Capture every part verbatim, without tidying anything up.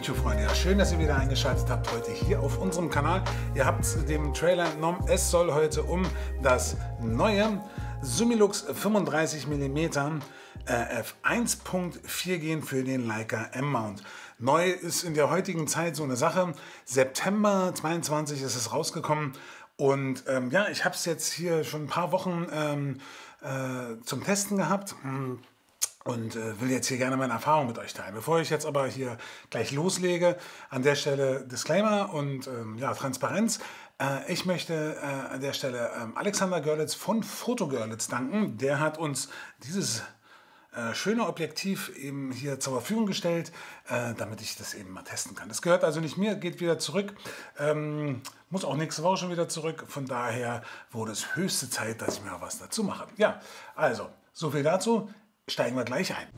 YouTube-Freunde, ja, schön, dass ihr wieder eingeschaltet habt heute hier auf unserem Kanal. Ihr habt dem Trailer entnommen, es soll heute um das neue Summilux fünfunddreißig Millimeter äh, f eins Punkt vier gehen für den Leica M-Mount. Neu ist in der heutigen Zeit so eine Sache. September zweiundzwanzig ist es rausgekommen und ähm, ja, ich habe es jetzt hier schon ein paar Wochen ähm, äh, zum Testen gehabt. Und äh, will jetzt hier gerne meine Erfahrung mit euch teilen. Bevor ich jetzt aber hier gleich loslege, an der Stelle Disclaimer und ähm, ja, Transparenz. Äh, ich möchte äh, an der Stelle ähm, Alexander Görlitz von Fotogörlitz danken. Der hat uns dieses äh, schöne Objektiv eben hier zur Verfügung gestellt, äh, damit ich das eben mal testen kann. Das gehört also nicht mir, geht wieder zurück. Ähm, muss auch nächste Woche schon wieder zurück. Von daher wurde es höchste Zeit, dass ich mir was dazu mache. Ja, also, so viel dazu. Steigen wir gleich ein.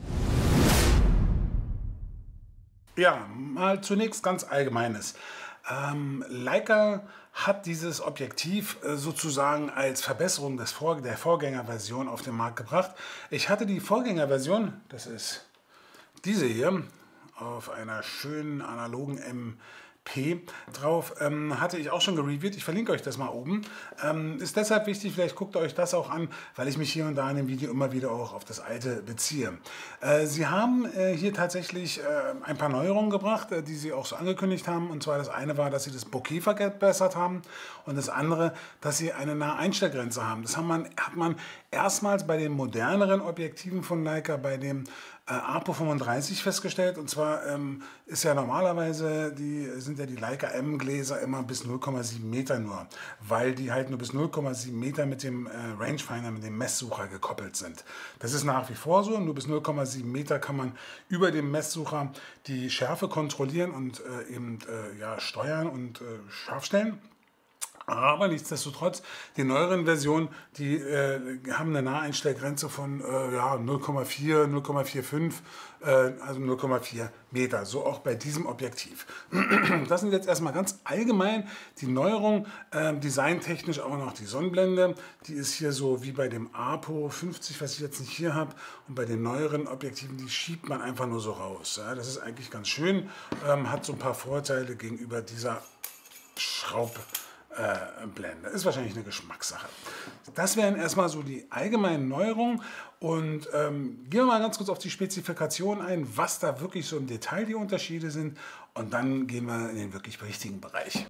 Ja, mal zunächst ganz Allgemeines. Ähm, Leica hat dieses Objektiv äh, sozusagen als Verbesserung des Vor der Vorgängerversion auf den Markt gebracht. Ich hatte die Vorgängerversion, das ist diese hier, auf einer schönen analogen M P drauf, ähm, hatte ich auch schon gereviewt. Ich verlinke euch das mal oben. Ähm, ist deshalb wichtig, vielleicht guckt euch das auch an, weil ich mich hier und da in dem Video immer wieder auch auf das alte beziehe. Äh, sie haben äh, hier tatsächlich äh, ein paar Neuerungen gebracht, äh, die sie auch so angekündigt haben. Und zwar das eine war, dass sie das Bokeh verbessert haben und das andere, dass sie eine Naheinstellgrenze haben. Das haben man, hat man erstmals bei den moderneren Objektiven von Leica, bei dem äh, Apo fünfunddreißig festgestellt. Und zwar ähm, ist ja normalerweise, die sind ja die Leica M-Gläser immer bis null Komma sieben Meter nur, weil die halt nur bis null Komma sieben Meter mit dem äh, Rangefinder, mit dem Messsucher gekoppelt sind. Das ist nach wie vor so, nur bis null Komma sieben Meter kann man über dem Messsucher die Schärfe kontrollieren und äh, eben äh, ja, steuern und äh, scharf stellen. Aber nichtsdestotrotz, die neueren Versionen, die äh, haben eine Naheinstellgrenze von äh, ja, null Komma vier, null Komma fünfundvierzig, äh, also null Komma vier Meter. So auch bei diesem Objektiv. Das sind jetzt erstmal ganz allgemein die Neuerungen. Äh, designtechnisch auch noch die Sonnenblende. Die ist hier so wie bei dem Apo fünfzig, was ich jetzt nicht hier habe. Und bei den neueren Objektiven, die schiebt man einfach nur so raus. Ja, das ist eigentlich ganz schön. Ähm, hat so ein paar Vorteile gegenüber dieser Schraub. Blende. Ist wahrscheinlich eine Geschmackssache. Das wären erstmal so die allgemeinen Neuerungen und ähm, gehen wir mal ganz kurz auf die Spezifikation ein, was da wirklich so im Detail die Unterschiede sind und dann gehen wir in den wirklich wichtigen Bereich.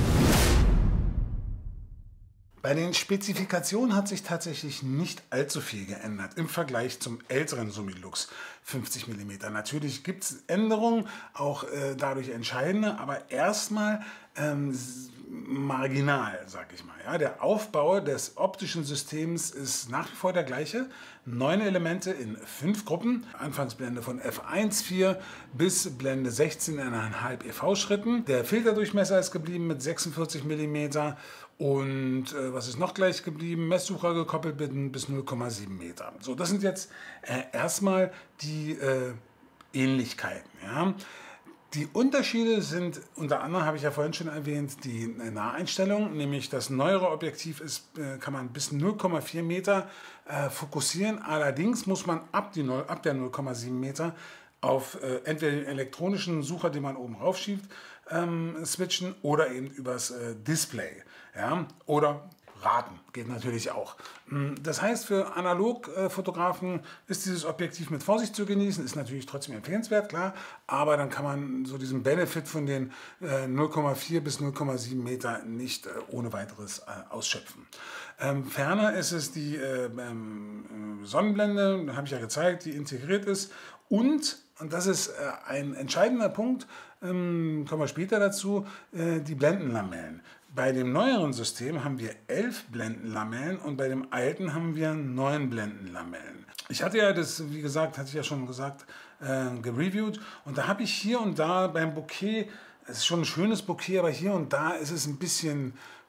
Bei den Spezifikationen hat sich tatsächlich nicht allzu viel geändert im Vergleich zum älteren Summilux fünfzig Millimeter. Natürlich gibt es Änderungen, auch äh, dadurch entscheidende, aber erstmal ähm, marginal, sag ich mal. Ja, der Aufbau des optischen Systems ist nach wie vor der gleiche. Neun Elemente in fünf Gruppen. Anfangsblende von F eins Punkt vier bis Blende sechzehn Komma fünf E V-Schritten. Der Filterdurchmesser ist geblieben mit sechsundvierzig Millimeter. Und äh, was ist noch gleich geblieben? Messsucher gekoppelt bis null Komma sieben Meter. So, das sind jetzt äh, erstmal die äh, Ähnlichkeiten. Ja. Die Unterschiede sind, unter anderem habe ich ja vorhin schon erwähnt, die Naheinstellung, nämlich das neuere Objektiv ist, kann man bis null Komma vier Meter äh, fokussieren. Allerdings muss man ab, die, ab der null Komma sieben Meter auf äh, entweder den elektronischen Sucher, den man oben raufschiebt, ähm, switchen oder eben übers äh, Display. Ja? Oder raten, geht natürlich auch. Das heißt, für Analogfotografen ist dieses Objektiv mit Vorsicht zu genießen, ist natürlich trotzdem empfehlenswert, klar, aber dann kann man so diesen Benefit von den äh, null Komma vier bis null Komma sieben Meter nicht äh, ohne weiteres äh, ausschöpfen. Ähm, ferner ist es die äh, ähm, Sonnenblende, habe ich ja gezeigt, die integriert ist und, und das ist äh, ein entscheidender Punkt, ähm, kommen wir später dazu, äh, die Blendenlamellen. Bei dem neueren System haben wir elf Blendenlamellen und bei dem alten haben wir neun Blendenlamellen. Ich hatte ja das, wie gesagt, hatte ich ja schon gesagt, äh, gereviewt und da habe ich hier und da beim Bokeh, es ist schon ein schönes Bokeh, aber hier und da ist es ein bisschen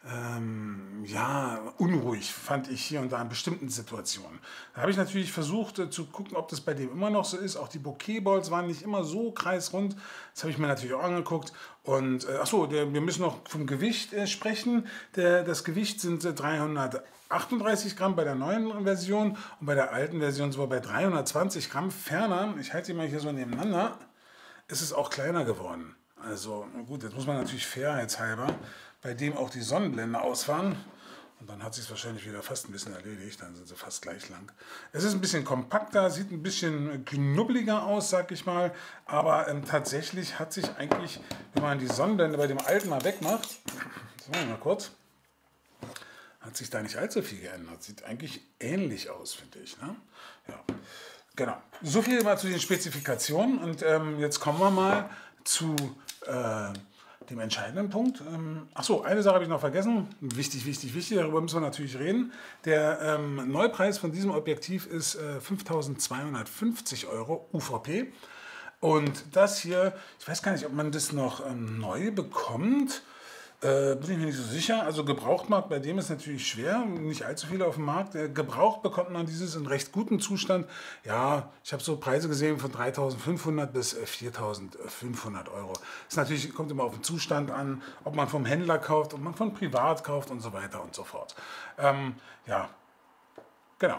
ähm, ja, unruhig, fand ich hier und da in bestimmten Situationen. Da habe ich natürlich versucht äh, zu gucken, ob das bei dem immer noch so ist. Auch die Bokeh-Balls waren nicht immer so kreisrund. Das habe ich mir natürlich auch angeguckt. Und äh, achso, der, wir müssen noch vom Gewicht äh, sprechen. Der, das Gewicht sind äh, dreihundertachtunddreißig Gramm bei der neuen Version und bei der alten Version sogar bei dreihundertzwanzig Gramm. Ferner, ich halte die mal hier so nebeneinander, ist es auch kleiner geworden. Also gut, jetzt muss man natürlich fairheitshalber bei dem auch die Sonnenblende ausfahren. Und dann hat sich es wahrscheinlich wieder fast ein bisschen erledigt, dann sind sie fast gleich lang. Es ist ein bisschen kompakter, sieht ein bisschen knubbeliger aus, sag ich mal. Aber ähm, tatsächlich hat sich eigentlich, wenn man die Sonnenblende bei dem alten mal wegmacht, das machen wir mal kurz, hat sich da nicht allzu viel geändert. Sieht eigentlich ähnlich aus, finde ich. Ne? Ja, genau. So viel mal zu den Spezifikationen. Und ähm, jetzt kommen wir mal zu äh, dem entscheidenden Punkt. Ähm, Achso, eine Sache habe ich noch vergessen. Wichtig, wichtig, wichtig. Darüber müssen wir natürlich reden. Der ähm, Neupreis von diesem Objektiv ist äh, fünftausendzweihundertfünfzig Euro U V P. Und das hier, ich weiß gar nicht, ob man das noch ähm, neu bekommt. Äh, bin ich mir nicht so sicher. Also Gebrauchtmarkt, bei dem ist natürlich schwer, nicht allzu viele auf dem Markt. Äh, gebraucht bekommt man dieses in recht gutem Zustand. Ja, ich habe so Preise gesehen von dreitausendfünfhundert bis äh, viertausendfünfhundert Euro. Das natürlich, kommt immer auf den Zustand an, ob man vom Händler kauft, ob man von privat kauft und so weiter und so fort. Ähm, ja, genau.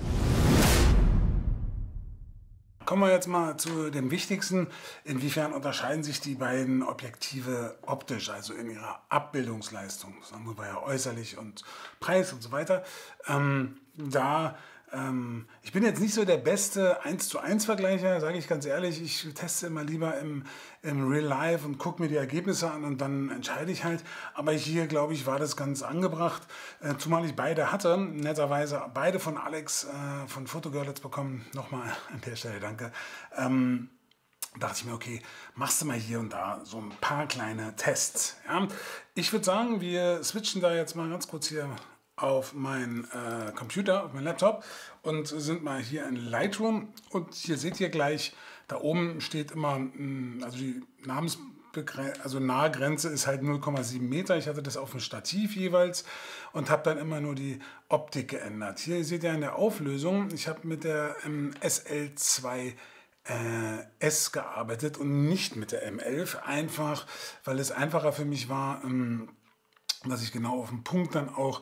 Kommen wir jetzt mal zu dem Wichtigsten. Inwiefern unterscheiden sich die beiden Objektive optisch, also in ihrer Abbildungsleistung, sagen wir ja äußerlich und Preis und so weiter. Ähm, da ähm, ich bin jetzt nicht so der beste eins zu eins Vergleicher, sage ich ganz ehrlich. Ich teste immer lieber im, im Real Life und gucke mir die Ergebnisse an und dann entscheide ich halt. Aber hier, glaube ich, war das ganz angebracht, äh, zumal ich beide hatte. Netterweise beide von Alex äh, von Photogirl jetzt bekommen. Nochmal an der Stelle danke. Ähm, dachte ich mir, okay, machst du mal hier und da so ein paar kleine Tests. Ja? Ich würde sagen, wir switchen da jetzt mal ganz kurz hier auf meinen äh, Computer, auf meinen Laptop und sind mal hier in Lightroom. Und hier seht ihr gleich, da oben steht immer, mh, also die Namensbegrenze, also Nahgrenze ist halt null Komma sieben Meter. Ich hatte das auf dem Stativ jeweils und habe dann immer nur die Optik geändert. Hier seht ihr in der Auflösung, ich habe mit der ähm, S L zwei äh, S gearbeitet und nicht mit der M elf, einfach weil es einfacher für mich war, ähm, dass ich genau auf den Punkt dann auch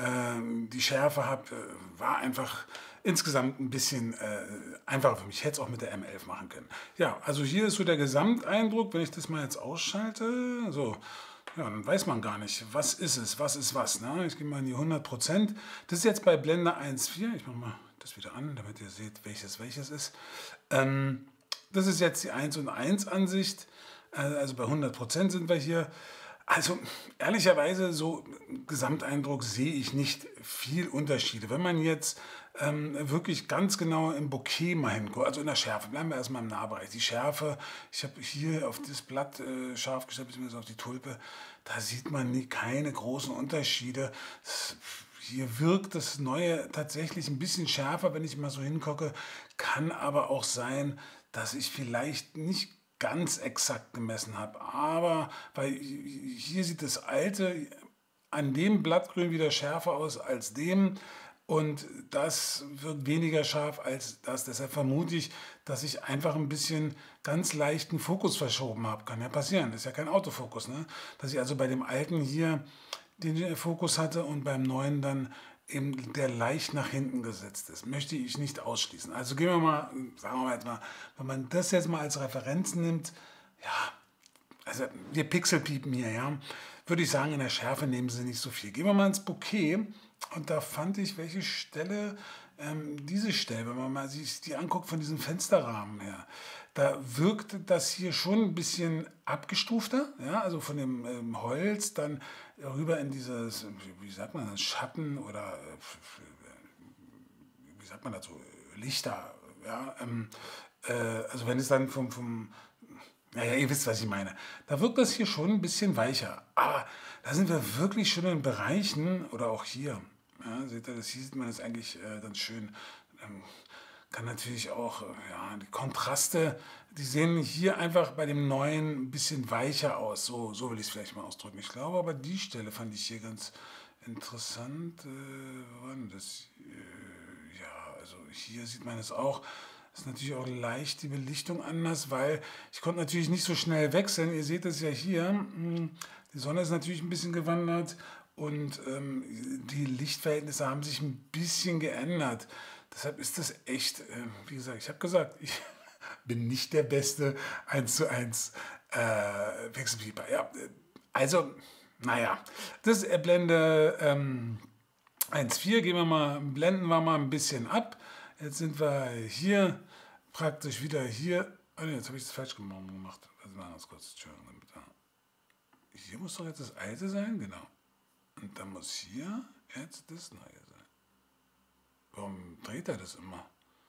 äh, die Schärfe habe, äh, war einfach insgesamt ein bisschen äh, einfacher für mich. Ich hätte es auch mit der M elf machen können. Ja, also hier ist so der Gesamteindruck, wenn ich das mal jetzt ausschalte, so, ja, dann weiß man gar nicht, was ist es, was ist was. Ne? Ich gehe mal in die hundert Prozent. Das ist jetzt bei Blende eins Komma vier. Ich mache mal das wieder an, damit ihr seht, welches welches ist. Ähm, das ist jetzt die eins und eins Ansicht. Äh, also bei hundert Prozent sind wir hier. Also ehrlicherweise, so Gesamteindruck sehe ich nicht viel Unterschiede. Wenn man jetzt ähm, wirklich ganz genau im Bokeh mal hinguckt, also in der Schärfe, bleiben wir erstmal im Nahbereich. Die Schärfe, ich habe hier auf das Blatt äh, scharf gestellt, beziehungsweise auf die Tulpe, da sieht man nie, keine großen Unterschiede. Das, hier wirkt das Neue tatsächlich ein bisschen schärfer, wenn ich mal so hingucke. Kann aber auch sein, dass ich vielleicht nicht ganz exakt gemessen habe, aber weil hier sieht das alte an dem Blattgrün wieder schärfer aus als dem und das wird weniger scharf als das. Deshalb vermute ich, dass ich einfach ein bisschen ganz leichten Fokus verschoben habe. Kann ja passieren, das ist ja kein Autofokus, ne? Dass ich also bei dem alten hier den Fokus hatte und beim neuen dann eben der leicht nach hinten gesetzt ist. Möchte ich nicht ausschließen. Also gehen wir mal, sagen wir mal jetzt mal, wenn man das jetzt mal als Referenz nimmt, ja, also wir pixelpiepen hier, ja, würde ich sagen, in der Schärfe nehmen sie nicht so viel. Gehen wir mal ins Bokeh und da fand ich, welche Stelle, ähm, diese Stelle, wenn man mal sich die anguckt von diesem Fensterrahmen her, da wirkt das hier schon ein bisschen abgestufter, ja, also von dem ähm, Holz dann rüber in dieses, wie sagt man das, Schatten oder wie sagt man dazu, Lichter, ja, ähm, äh, also wenn es dann vom, vom naja, ihr wisst, was ich meine. Da wirkt das hier schon ein bisschen weicher. Aber da sind wir wirklich schon in Bereichen, oder auch hier, ja, seht ihr, das hier sieht man das eigentlich äh, ganz schön. Ähm, kann natürlich auch, ja, die Kontraste, die sehen hier einfach bei dem neuen ein bisschen weicher aus. So, so will ich es vielleicht mal ausdrücken. Ich glaube, aber die Stelle fand ich hier ganz interessant. Äh, wo war denn das? Äh, ja, also hier sieht man es auch. Ist natürlich auch leicht die Belichtung anders, weil ich konnte natürlich nicht so schnell wechseln. Ihr seht es ja hier. Die Sonne ist natürlich ein bisschen gewandert und ähm, die Lichtverhältnisse haben sich ein bisschen geändert. Deshalb ist das echt, äh, wie gesagt, ich habe gesagt, ich, bin nicht der beste eins zu eins äh, Wechselpieper. Ja, also, naja, das ist äh, Blende ähm, eins Komma vier. Gehen wir mal, blenden wir mal ein bisschen ab. Jetzt sind wir hier praktisch wieder hier. Oh ne, jetzt habe ich das falsch gemacht. Also mal ganz kurz. Entschuldigung, bitte. Hier muss doch jetzt das alte sein, genau. Und dann muss hier jetzt das neue sein. Warum dreht er das immer?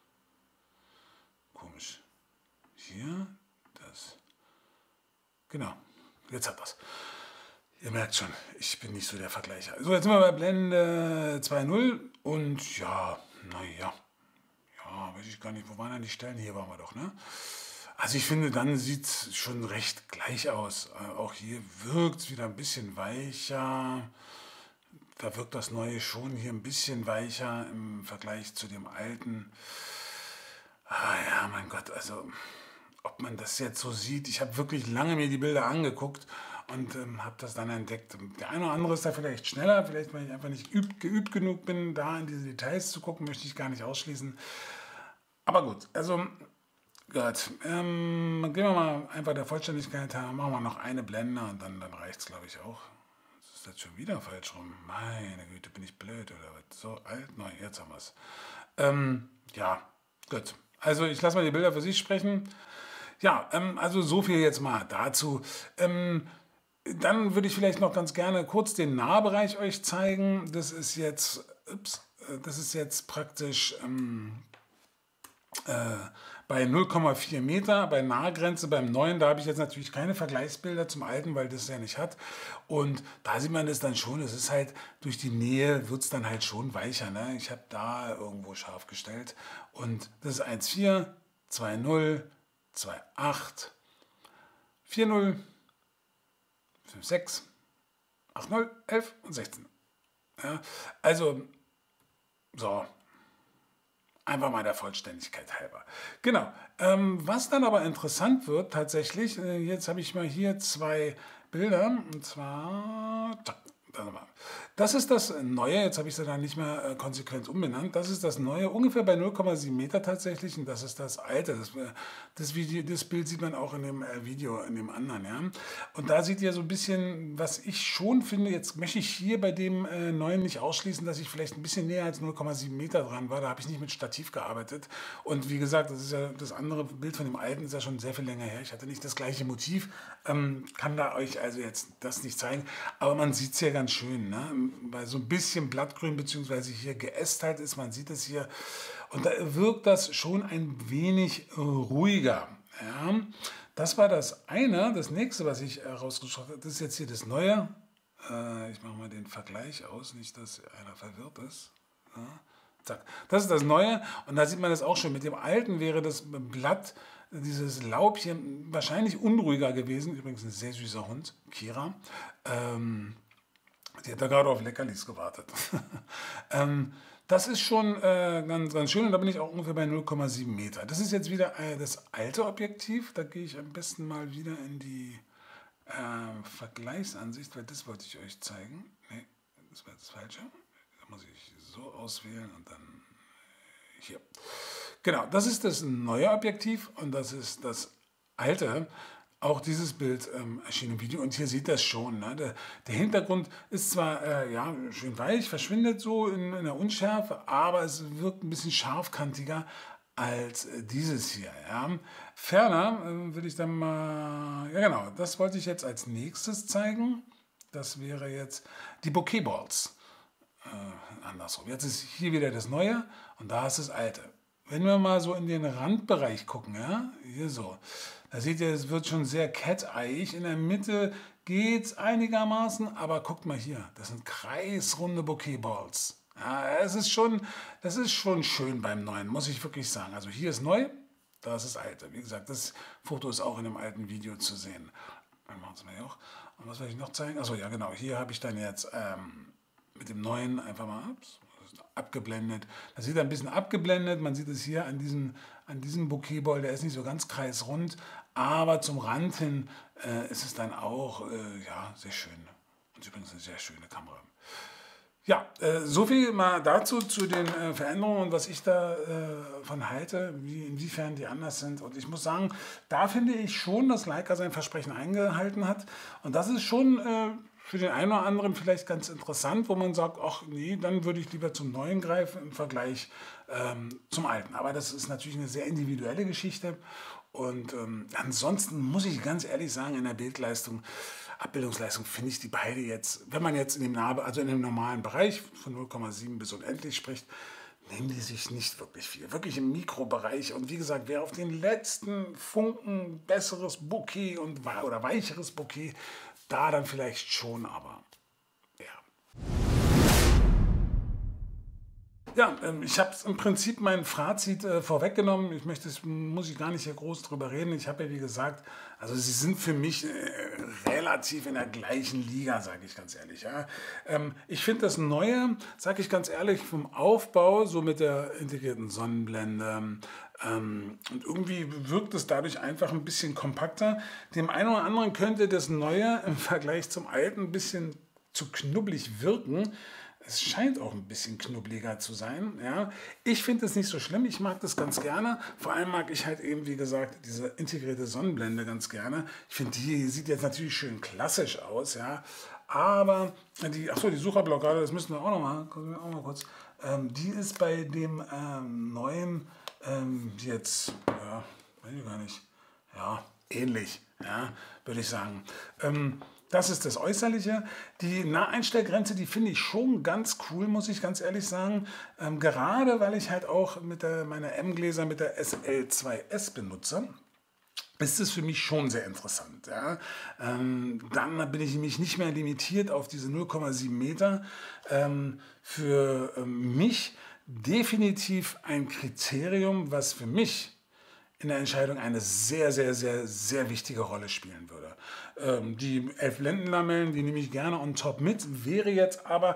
Komisch. Hier, das. Genau, jetzt hat das. Ihr merkt schon, ich bin nicht so der Vergleicher. So, jetzt sind wir bei Blende zwei Punkt null und ja, naja. Ja, weiß ich gar nicht, wo waren denn die Stellen? Hier waren wir doch, ne? Also ich finde, dann sieht es schon recht gleich aus. Äh, auch hier wirkt es wieder ein bisschen weicher. Da wirkt das Neue schon hier ein bisschen weicher im Vergleich zu dem Alten. Ah ja, mein Gott, also ob man das jetzt so sieht. Ich habe wirklich lange mir die Bilder angeguckt und ähm, habe das dann entdeckt. Der eine oder andere ist da vielleicht schneller, vielleicht weil ich einfach nicht übt, geübt genug bin, da in diese Details zu gucken, möchte ich gar nicht ausschließen. Aber gut, also gut, ähm, gehen wir mal einfach der Vollständigkeit her, machen wir noch eine Blende und dann, dann reicht es, glaube ich, auch. Das ist jetzt schon wieder falsch rum. Meine Güte, bin ich blöd oder was? So alt? Nein, jetzt haben wir es. Ähm, ja, gut. Also ich lasse mal die Bilder für sich sprechen. Ja, ähm, also so viel jetzt mal dazu. Ähm, dann würde ich vielleicht noch ganz gerne kurz den Nahbereich euch zeigen. Das ist jetzt, ups, das ist jetzt praktisch ähm, äh, bei null Komma vier Meter, bei Nahgrenze, beim neuen, da habe ich jetzt natürlich keine Vergleichsbilder zum alten, weil das ja nicht hat. Und da sieht man das dann schon, es ist halt, durch die Nähe wird es dann halt schon weicher. Ne? Ich habe da irgendwo scharf gestellt. Und das ist eins Komma vier, zwei Komma null, zwei Komma acht, vier Komma null, fünf Komma sechs, acht Komma null, elf und sechzehn. Ja? Also, so. Einfach mal der Vollständigkeit halber. Genau. Ähm, was dann aber interessant wird, tatsächlich, äh, jetzt habe ich mal hier zwei Bilder, und zwar, das ist das Neue, jetzt habe ich sie dann nicht mehr äh, konsequent umbenannt, das ist das Neue, ungefähr bei null Komma sieben Meter tatsächlich, und das ist das Alte. Das, äh, das, Video, das Bild sieht man auch in dem äh, Video, in dem anderen. Ja? Und da seht ihr so ein bisschen, was ich schon finde, jetzt möchte ich hier bei dem äh, Neuen nicht ausschließen, dass ich vielleicht ein bisschen näher als null Komma sieben Meter dran war, da habe ich nicht mit Stativ gearbeitet. Und wie gesagt, das ist ja das andere Bild von dem Alten, ist ja schon sehr viel länger her. Ich hatte nicht das gleiche Motiv, ähm, kann da euch also jetzt das nicht zeigen, aber man sieht es ja ganz schön, ne? Weil so ein bisschen Blattgrün bzw. hier geästert ist, man sieht es hier und da wirkt das schon ein wenig ruhiger. Ja? Das war das eine. Das nächste, was ich rausgeschaut habe, das ist jetzt hier das Neue. Äh, ich mache mal den Vergleich aus, nicht, dass einer verwirrt ist. Ja? Zack. Das ist das Neue und da sieht man das auch schon. Mit dem Alten wäre das Blatt, dieses Laubchen, wahrscheinlich unruhiger gewesen. Übrigens ein sehr süßer Hund, Kira. Ähm, die hat da gerade auf Leckerlis gewartet. ähm, das ist schon äh, ganz, ganz schön und da bin ich auch ungefähr bei null Komma sieben Meter. Das ist jetzt wieder äh, das alte Objektiv. Da gehe ich am besten mal wieder in die äh, Vergleichsansicht, weil das wollte ich euch zeigen. Nee, das war das Falsche. Da muss ich so auswählen und dann hier. Genau, das ist das neue Objektiv und das ist das alte. Auch dieses Bild ähm, erschien im Video und hier sieht das schon. Ne? Der, der Hintergrund ist zwar äh, ja, schön weich, verschwindet so in, in der Unschärfe, aber es wirkt ein bisschen scharfkantiger als äh, dieses hier. Ja? Ferner äh, würde ich dann mal, ja genau, das wollte ich jetzt als nächstes zeigen. Das wäre jetzt die Bokehballs. Äh, andersrum. Jetzt ist hier wieder das Neue und da ist das Alte. Wenn wir mal so in den Randbereich gucken, ja, hier so, da seht ihr, es wird schon sehr cat-eig. In der Mitte geht es einigermaßen, aber guckt mal hier, das sind kreisrunde Bokehballs. Ja, es ist schon, das ist schon schön beim Neuen, muss ich wirklich sagen. Also hier ist neu, da ist das Alte. Wie gesagt, das Foto ist auch in dem alten Video zu sehen. Dann machen wir mal auch. Und was will ich noch zeigen? Achso, ja genau, hier habe ich dann jetzt ähm, mit dem Neuen einfach mal ups, abgeblendet. Das sieht ein bisschen abgeblendet. Man sieht es hier an diesem, an diesem Bokehball, der ist nicht so ganz kreisrund, aber zum Rand hin äh, ist es dann auch äh, ja, sehr schön. Und übrigens eine sehr schöne Kamera. Ja, äh, so viel mal dazu, zu den äh, Veränderungen und was ich da äh, von halte, wie, inwiefern die anders sind. Und ich muss sagen, da finde ich schon, dass Leica sein Versprechen eingehalten hat. Und das ist schon äh, für den einen oder anderen vielleicht ganz interessant, wo man sagt, ach nee, dann würde ich lieber zum Neuen greifen im Vergleich ähm, zum Alten. Aber das ist natürlich eine sehr individuelle Geschichte. Und ähm, ansonsten muss ich ganz ehrlich sagen, in der Bildleistung, Abbildungsleistung finde ich die beide jetzt, wenn man jetzt in dem, nah, also in dem normalen Bereich von null Komma sieben bis unendlich spricht, nehmen die sich nicht wirklich viel. Wirklich im Mikrobereich. Und wie gesagt, wer auf den letzten Funken besseres Bokeh und, oder weicheres Bokeh, da dann vielleicht schon, aber ja. Ja, ähm, ich habe im Prinzip mein Fazit äh, vorweggenommen. Ich möchte, das muss ich gar nicht hier groß drüber reden. Ich habe ja wie gesagt, also sie sind für mich äh, relativ in der gleichen Liga, sage ich ganz ehrlich. Ja. Ähm, ich finde das Neue, sage ich ganz ehrlich, vom Aufbau, so mit der integrierten Sonnenblende, ähm, und irgendwie wirkt es dadurch einfach ein bisschen kompakter. Dem einen oder anderen könnte das Neue im Vergleich zum Alten ein bisschen zu knubbelig wirken. Es scheint auch ein bisschen knubbeliger zu sein. Ja. Ich finde es nicht so schlimm, ich mag das ganz gerne. Vor allem mag ich halt eben, wie gesagt, diese integrierte Sonnenblende ganz gerne. Ich finde, die sieht jetzt natürlich schön klassisch aus, ja. Aber die, achso, die Sucherblockade, das müssen wir auch noch mal, gucken wir auch mal kurz. Ähm, die ist bei dem ähm, neuen ähm, jetzt, ja, weiß ich gar nicht, ja, ähnlich, ja, würde ich sagen. Ähm, Das ist das Äußerliche. Die Naheinstellgrenze, die finde ich schon ganz cool, muss ich ganz ehrlich sagen. Ähm, gerade weil ich halt auch mit der, meine M-Gläser mit der S L zwei S benutze, ist es für mich schon sehr interessant. Ja. Ähm, dann bin ich nämlich nicht mehr limitiert auf diese null Komma sieben Meter. Ähm, für ähm, mich definitiv ein Kriterium, was für mich in der Entscheidung eine sehr, sehr, sehr, sehr wichtige Rolle spielen würde. Ähm, die elf Blendenlamellen, die nehme ich gerne on top mit, wäre jetzt aber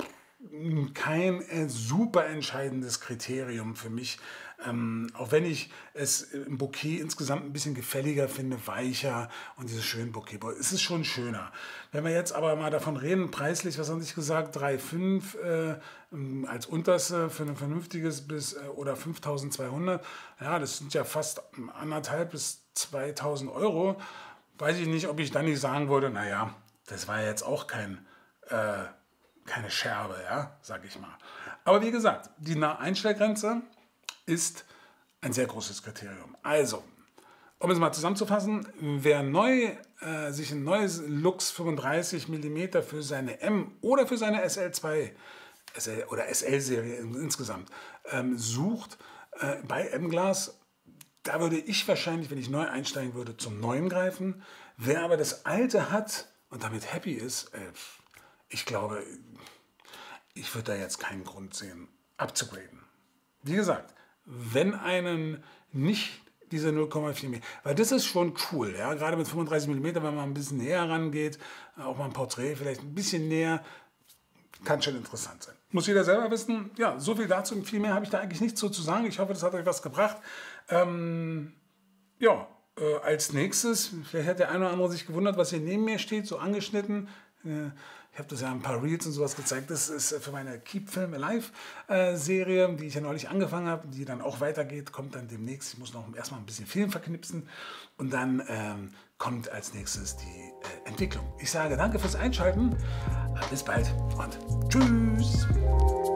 kein äh, super entscheidendes Kriterium für mich, ähm, auch wenn ich es im Bokeh insgesamt ein bisschen gefälliger finde, weicher und dieses schöne Bokeh. Es ist schon schöner. Wenn wir jetzt aber mal davon reden, preislich, was haben Sie gesagt, drei Komma fünf äh, als unterste für ein vernünftiges bis äh, oder fünftausendzweihundert, ja, das sind ja fast anderthalb bis zweitausend Euro. Weiß ich nicht, ob ich dann nicht sagen würde, naja, das war jetzt auch kein, äh, keine Scherbe, ja, sag ich mal. Aber wie gesagt, die Naheinstellgrenze ist ein sehr großes Kriterium. Also, um es mal zusammenzufassen, wer neu, äh, sich ein neues Lux fünfunddreißig Millimeter für seine M oder für seine S L zwei S L oder S L-Serie insgesamt ähm, sucht äh, bei M-Glas, da würde ich wahrscheinlich, wenn ich neu einsteigen würde, zum Neuen greifen. Wer aber das Alte hat und damit happy ist, äh, ich glaube, ich würde da jetzt keinen Grund sehen, abzugraden. Wie gesagt, wenn einen nicht diese null Komma vier Millimeter, weil das ist schon cool, ja, gerade mit fünfunddreißig Millimeter, wenn man ein bisschen näher rangeht, auch mal ein Porträt vielleicht ein bisschen näher, kann schon interessant sein. Muss jeder selber wissen. Ja, so viel dazu. Viel mehr habe ich da eigentlich nichts so zu sagen. Ich hoffe, das hat euch was gebracht. Ähm, ja, äh, als nächstes, vielleicht hat der eine oder andere sich gewundert, was hier neben mir steht, so angeschnitten. Äh, ich habe das ja ein paar Reels und sowas gezeigt. Das ist für meine Keep Film Alive äh, Serie, die ich ja neulich angefangen habe, die dann auch weitergeht, kommt dann demnächst. Ich muss noch erstmal ein bisschen Film verknipsen und dann ähm, kommt als nächstes die äh, Entwicklung. Ich sage danke fürs Einschalten, bis bald und tschüss!